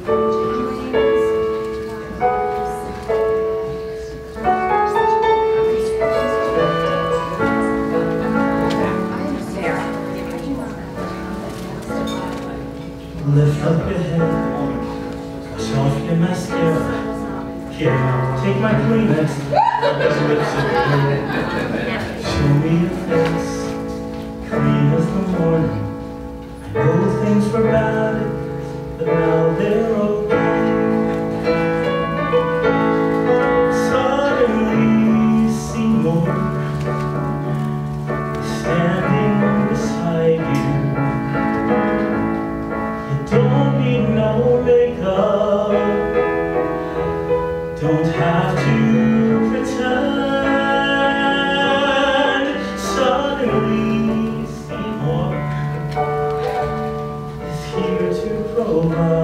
Lift up your head, wash off your mascara. Here, take my Kleenex, let those lips are red. Show me your face, clean as the morning. I know things were bad, but now they're okay. Suddenly, Seymour is standing beside you. Don't need no makeup, don't have to pretend. Suddenly, Seymour is here to provide.